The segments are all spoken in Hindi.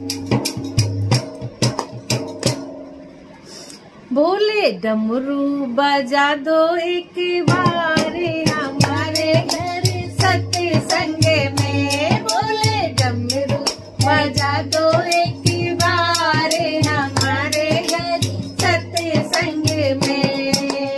बोले डमरू बजा दो एक बार हमारे घर सत्संग में। बोले डमरू बजा दो एक बार हमारे घर सत्संग में।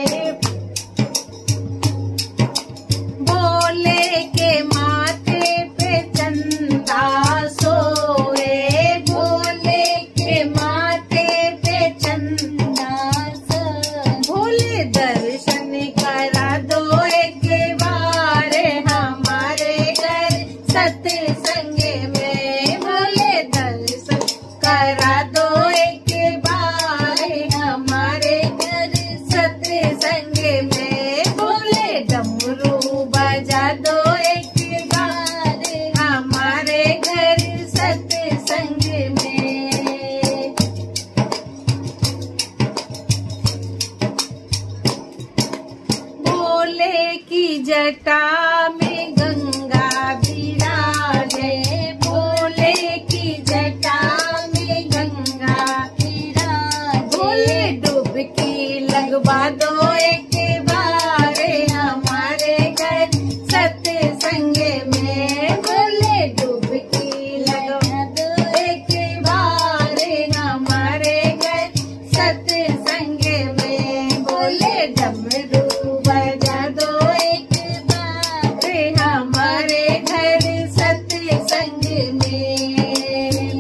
बोले के माथे पे चंदा सोए। बोले के माथे पे चंदा दर्शन करा दो एक बार हमारे घर सत्संग में। बोले दर्शन करा दो एक बार हमारे घर सत्संग में। बोले डमरू बजा दो एक बार हमारे घर सत्संग में। भोले की जटा में गंगा विराजे। भोले की जटा में गंगा विराजे। भोले डुबकी लगवा दो एक बार हमारे घर सत्संग में। बोले डुबकी लगवा दो एक बार हमारे घर सत्संग में। बोले डमरू बजा दो एक बार हमारे घर सत्संग में।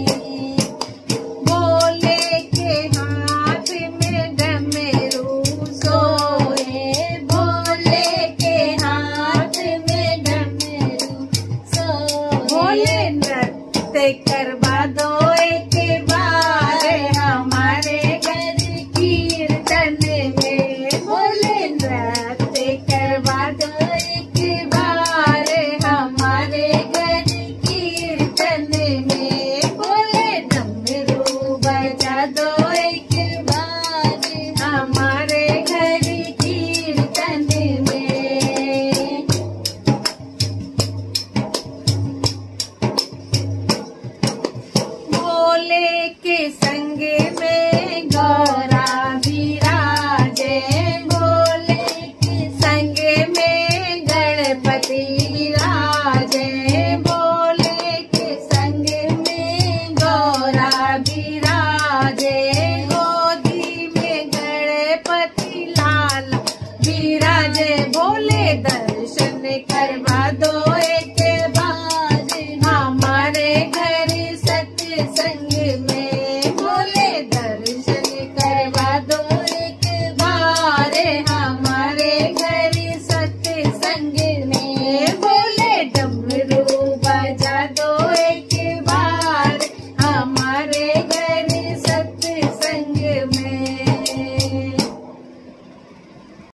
बोले के हाथ में डमरू सोए। भोले के हाथ में डमरू सोए। बोले नृत्य करवा दो एक बार हमारे घर कीर्तन में। बोले नृत्य करवा दो एक बार हमारे घर कीर्तन में। बोले डमरू बजा दो एक बार हमारे घर कीर्तन में। भोले के संग में गौरा विराजे। भोले के संग में गणपति विराजे। भोले के संग में गौरा विराजे। गोदी में गणपति लाल विराजे। भोले दर्शन करवा दो एक बार हमारे घर सत्संग